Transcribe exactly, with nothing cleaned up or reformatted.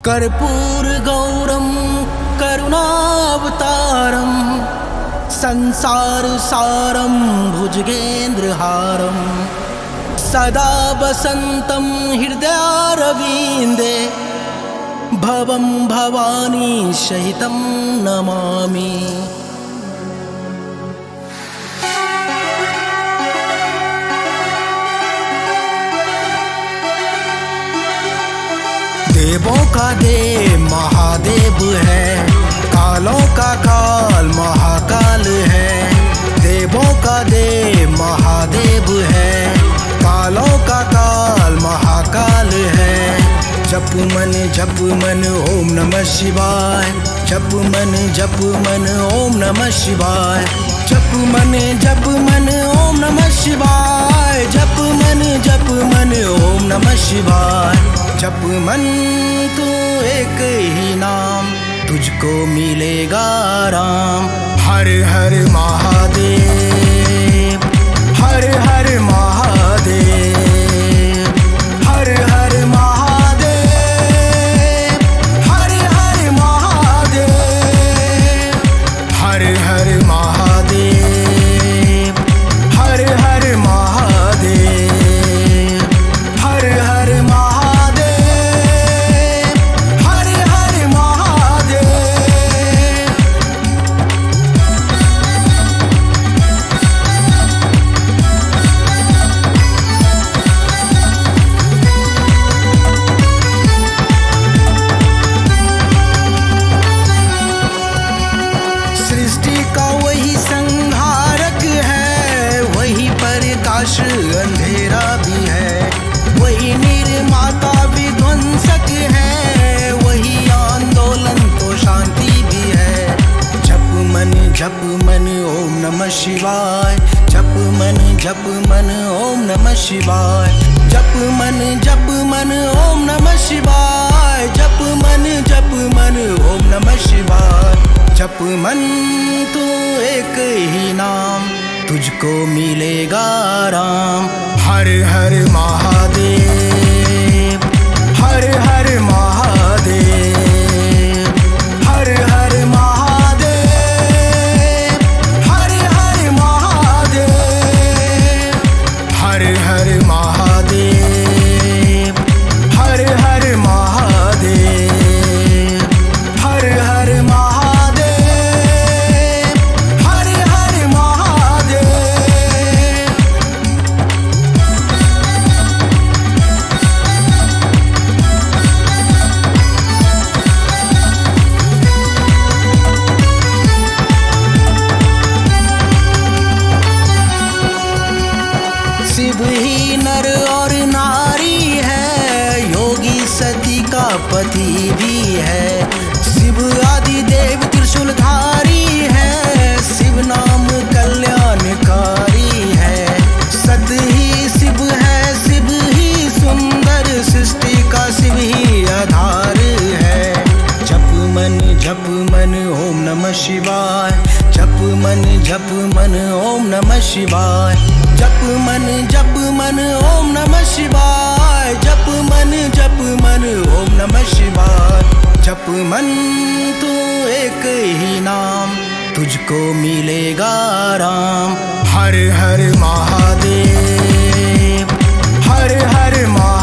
कर्पूर गौरम करुणावतारम संसार सारम भुजगेन्द्रहारम सदा वसंतं हृदयारविंदे भवं भवानी सहितं नमामि। देवों का देव महादेव है, कालों का काल महाकाल है। देवों का देव महादेव है, कालों का काल महाकाल है। जप मन जप मन ओम नमः शिवाय, जप मन जप मन ओम नमः शिवाय, जप मन जप मन ओम नमः शिवाय, जप मन जप मन ओम नमः शिवाय। जप मन तू एक ही नाम, तुझको मिलेगा राम। हर हर महादेव, हर हर महादेव, हर हर महादेव, हर हर महादेव, हर हर महादेव, हर हर महादेव, हर हर अंधेरा भी है, वही निर्माता विध्वंसक है, वही आंदोलन तो शांति भी है। जप मन जप मन ओम नमः शिवाय, जप मन जप मन ओम नमः शिवाय, जप मन जप मन ओम नमः शिवाय, जप मन जप मन ओम नमः शिवाय। जप मन तू एक ही नाम, तुझको मिलेगा राम। हर हर महादेव, हर हर महादेव, हर हर महादेव, हर हर महादेव, हर हर महादेव, हर हर महादेव, हर हर शिव ही नर और नारी है, योगी सती का पति भी है। शिव आदि देव त्रिशूलधारी है, शिव नाम कल्याणकारी है। सत ही शिव है, शिव ही सुंदर, सृष्टि का शिव ही आधार है। जप मन जप मन ओम नमः शिवाय, जप मन जप मन ओम नमः शिवाय, जप मन जप मन ओम नमः शिवाय, जप मन जप मन ओम नमः शिवाय। जप मन तू एक ही नाम, तुझको मिलेगा राम। हर हर महादेव, हर हर महादेव।